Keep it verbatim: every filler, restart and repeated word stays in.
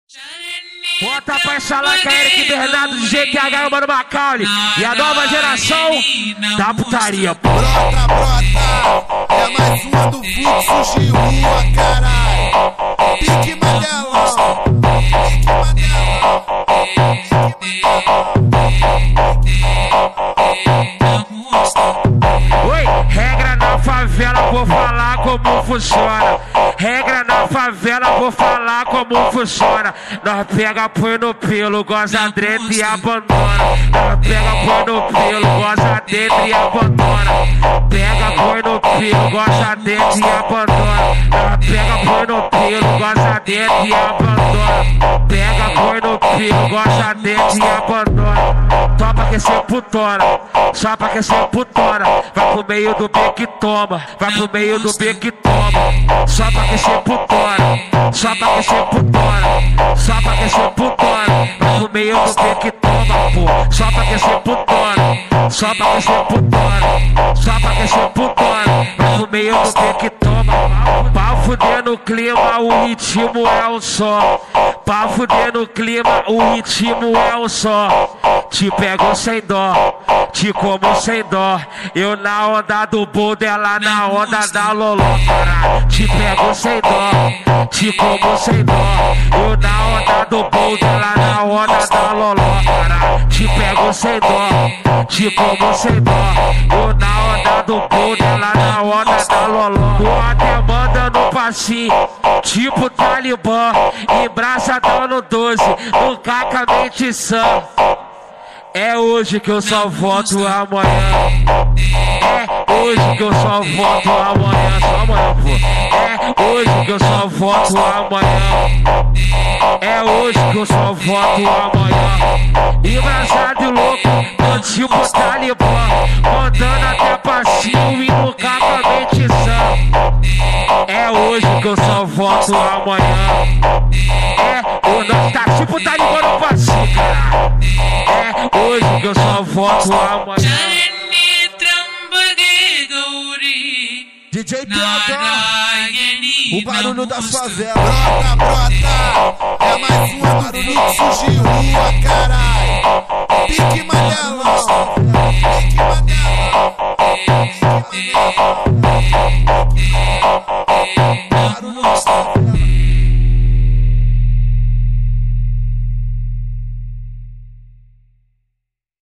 Bota pra Xalaca, Eric Bernardo, D J T H e o Mano Macaulay. E a nova geração da putaria, pô. Brota, brota, é mais uma do fluxo de rua, caralho. Pique Mandelão, pique Mandelão, Oi, regra na favela, vou falar como funciona. Regra na favela, vou falar como funciona. Nós pega, põe no pelo, goza dentro e abandona. Nós pega, põe no pelo, goza dentro e abandona. Pega, põe no pelo, goza dentro e abandona. Nós pega, põe no pelo, goza dentro e abandona. Pega, põe no pelo, goza dentro e abandona. Só pra aquecer putona, só pra aquecer putona. Vai pro meio do beco e toma, vai pro meio do beco e toma. Só pra aquecer putona, só pra aquecer putona, só pra aquecer putona. Vai pro meio do beco e toma, pô. Só pra aquecer putona, só pra aquecer putona, só pra aquecer putona. Vai pro meio do beco e toma. Pra fuder no clima, o ritmo é um só. Pra fuder no clima, o ritmo é um só. Te pego sem dó, te como sem dó. Eu na onda do boldo, ela na onda da loló, caralho. Te pego sem dó, te como sem dó. Eu na onda do boldo, ela na onda da loló, caralho. Te pego sem dó, te como sem dó. Eu na onda do boldo, ela na onda da loló. Tô até mandando passinho, tipo Talibã. Embraçadão no doze, no caca mente sã. É hoje que eu só volto amanhã. É hoje que eu só volto amanhã. Só amanhã, pô. É hoje que eu só volto amanhã. É hoje que eu só volto amanhã. Engraçado e louco, tô tipo Talibã. Mandando até passinho e no cacamente sã. É hoje que eu só volto amanhã. É, o nosso tá tipo Talibã no passinho, cara. É hoje que eu só volto amanhã. D J T H, o barulho das favelas. Brota, brota, é mais uma do fluxo de rua, caralho. Pique Mandelão, pique Mandelão.